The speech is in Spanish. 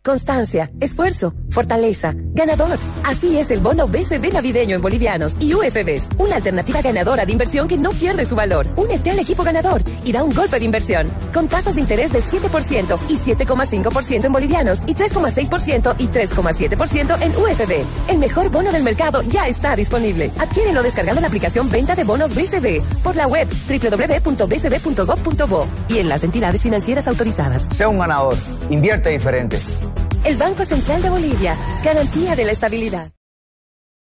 constancia, esfuerzo, fortaleza, ganador. Así es el bono BCB navideño en bolivianos y UFBs, una alternativa ganadora de inversión que no pierde su valor. Únete al equipo ganador y da un golpe de inversión. Con tasas de interés de 7% y 7,5% en bolivianos y 3,6% y 3,7% en UFB. El mejor bono del mercado ya está disponible. Adquiérelo descargando la aplicación Venta de Bonos BCB por la web www.bcb.gov.bo y en las entidades financieras autorizadas. Sea un ganador. Invierte diferente. El Banco Central de Bolivia, garantía de la estabilidad.